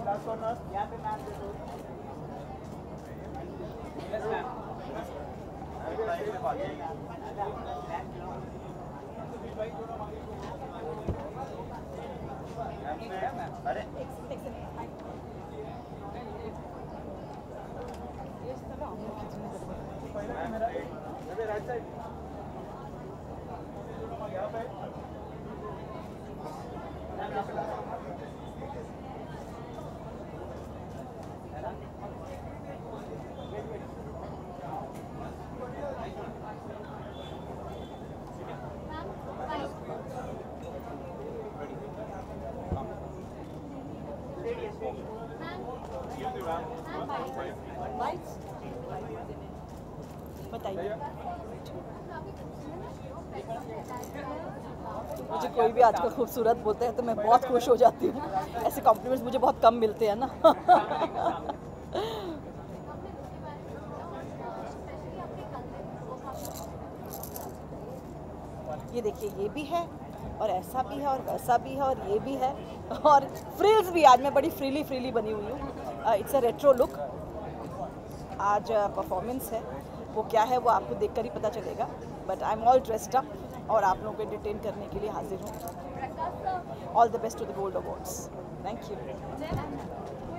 बताइए, मुझे कोई भी आजकल खूबसूरत बोलते हैं तो मैं बहुत खुश हो जाती हूँ। ऐसे कॉम्प्लीमेंट्स मुझे बहुत कम मिलते हैं ना। ये देखिए, ये भी है और ऐसा भी है और वैसा भी है और ये भी है और फ्रिल्स भी। आज मैं बड़ी फ्रीली बनी हुई हूँ। It's a retro look. आज परफॉर्मेंस है, वो क्या है वो आपको देखकर ही पता चलेगा। But I am all dressed up और आप लोगों को एंटरटेन करने के लिए हाजिर हूँ। All the best to the gold awards. Thank you.